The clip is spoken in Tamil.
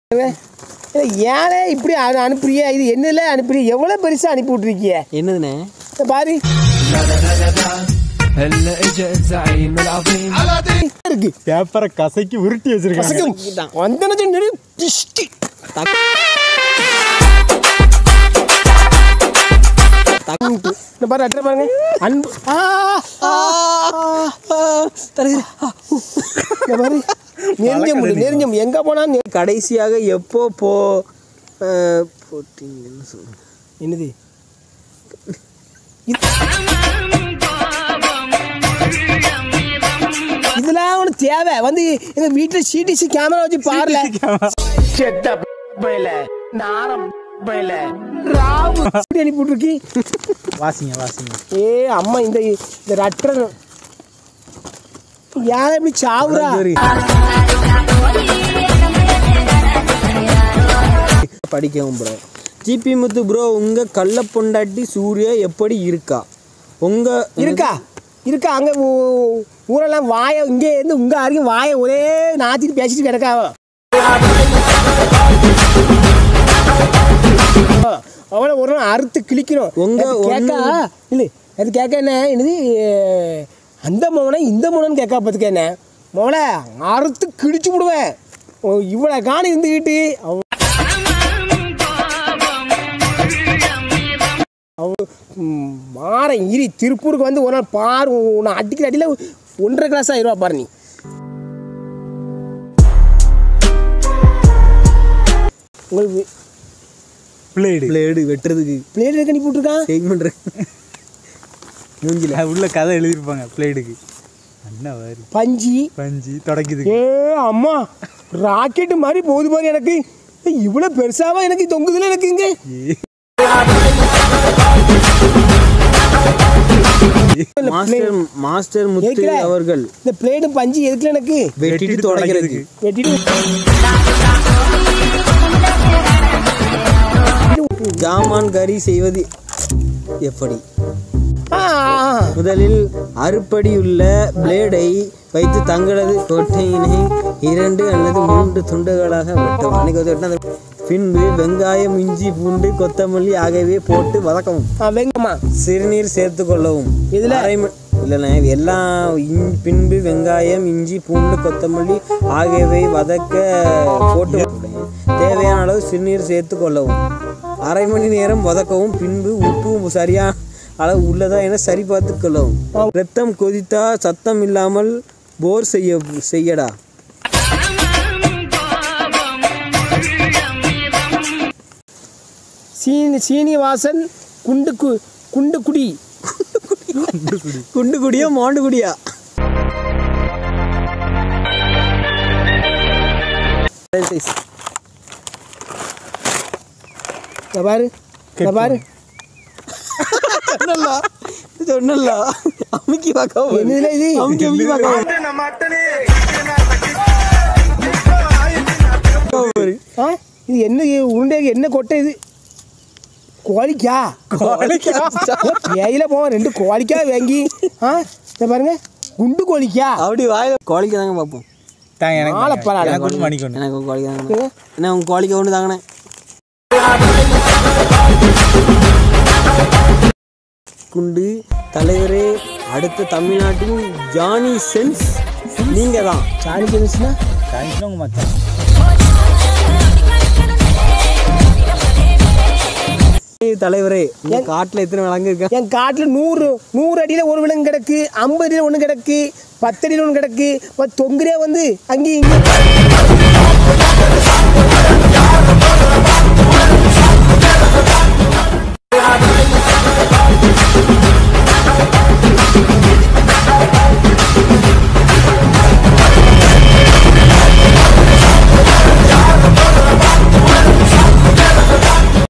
ஏழை இப்படி அனுப்புறிய இது என்னல அனுப்புறிய எவ்வளவு பெருசா அனுப்பி விட்டுருக்கிய என்னதுண்ணே பாரு இருக்கு பேப்பரை கசக்கி உருட்டி வச்சிருக்காங்க பாரு அட்டை பாருங்க அன்பு பாரு நெருஞ்சம் எங்க போனா கடைசியாக எப்போ போட்டீங்கன்னு சொல்லுங்க என்னது இதெல்லாம் ஒன்று தேவை வந்து எங்க வீட்டுல சிடிசி கேமரா வச்சு பாருல அனுப்பிவிட்டுருக்கி வாசிங்க ஏ அம்மா இந்த ரட்டர் யாரை எப்படி சாவுறா படிக்கவும் ப்ரோ ஜிபி முத்து ப்ரோ உங்க கள்ள பொண்டாட்டி சூர்யா எப்படி இருக்கா உங்க இருக்கா அங்க ஊரெல்லாம் வாயை இங்கே இருந்து உங்க அருகும் வாயை ஒரே நாத்திட்டு பேசிட்டு கிடக்காவ அவளை ஒரு நாள் அறுத்து கிழிக்கணும் உங்க கேட்கா இல்லை அது கேட்க என்னது அந்த மோனை இந்த மோனன்னு கேட்கா பார்த்துக்க என்ன மோனை அறுத்து கிழிச்சு விடுவேன் இவ்வளோ காணி இருந்துக்கிட்டு மாறன் இரி திருப்பூருக்கு வந்து ஒரு நாள் பாரு உன்னை அடிக்கிற அடியில் 1.5 கிளாஸ் ஆயிடுவா பாரு நீ உங்களுக்கு பிளேடு வெட்டுறதுக்கு பிளேடு இருக்க நீ போட்டிருக்கான் செக் பண்ணுறேன் மூஞ்சில உள்ள கதை எழுதியிருப்பாங்க பிளேடுக்கு என்ன வரி பஞ்சி தொடக்குது ஏ அம்மா ராக்கெட்டு மாதிரி போகுது பாரு எனக்கு இவ்வளோ பெருசாவா எனக்கு தொங்குதுல எனக்கு இங்கே மாஸ்டர் முத்து அவர்கள் இந்த பிளேடு பஞ்சி எதுக்குல எனக்கு வெட்டிட்டு தொடக்கிறதுக்கு ஜாமான் கறி செய்வது எப்படி முதலில் அறுப்படியுள்ள பிளேடை வைத்து தங்களது கொட்டையினை 2 அல்லது 3 துண்டுகளாக வெட்டவும் பின்பு வெங்காயம் இஞ்சி பூண்டு கொத்தமல்லி ஆகியவை போட்டு வதக்கவும் சிறுநீர் சேர்த்து கொள்ளவும் இல்லைண்ணே எல்லாம் பின்பு வெங்காயம் இஞ்சி பூண்டு கொத்தமல்லி ஆகியவை வதக்க போட்டு தேவையான அளவு சிறுநீர் சேர்த்து கொள்ளவும் 1/2 மணி நேரம் வதக்கவும் பின்பு உப்பு சரியான அளவு உள்ளதா என சரி பார்த்து கொள்ளவும் ரத்தம் கொதித்தா சத்தம் இல்லாமல் போர் செய்யடா சீனிவாசன் குண்டுகுடியா மாண்டுகுடியா பாரு சொன்னல அமுக்கி பார்க்க என்னதுல இது அமுக்கி பார்க்க இது என்ன உருண்டை என்ன கொட்டை இது கோழிக்கா பேயில போவோம் 2 கோழிக்கா வாங்கி இதை பாருங்க குண்டு கோழிக்கா அப்படி வாயில கோழிக்கு தாங்க பார்ப்போம் எனக்கு கோழிக்கு தாங்க என்ன உங்க கோழிக்கு ஒன்று தாங்கண்ணே குண்டு தலைவரே அடுத்த தமிழ்நாட்டின் ஜானி சென்ஸ் நீங்க தான் ஜானி சென்ஸ்னா உங்க மச்சான் தலைவரே என் காட்டுல எத்தனை விலங்கு இருக்கு என் காட்டுல 100 அடியில ஒரு விலங்கு கிடக்கு 50 அடியில ஒண்ணு கிடக்கு 10 அடியில ஒண்ணு கிடக்கு தொங்குறே வந்து அங்கேயும் இங்கே